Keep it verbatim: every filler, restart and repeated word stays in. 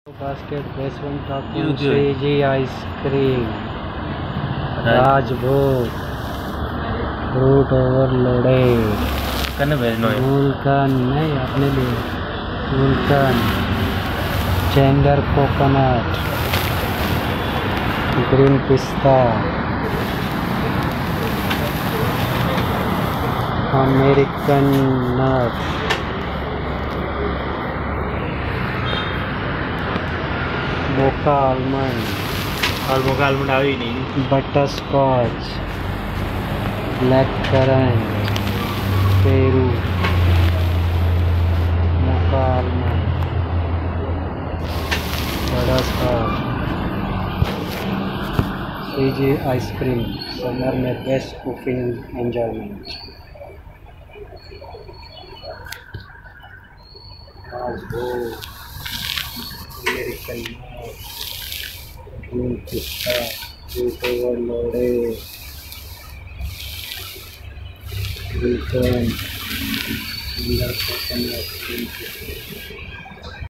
Basket basement talking Swiggy ice cream, Rajbhog, fruit overloaded, Gulkan नहीं अपने लिए Gulkan, Chandler coconut, green pista, American nut, Mocha almond, और मोका almond eye नहीं butterscotch, blackcurrant, Peru, Mocha almond, butterscotch, Fiji ice cream, summer में best cooking enjoyment. Rajbhog, American nut, green pista, fruit overloaded, Gulkan, Chandler coconut, green pista.